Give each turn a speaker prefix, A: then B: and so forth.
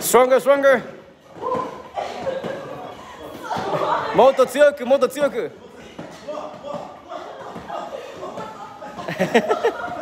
A: Stronger, stronger. もっと強く、もっと強く。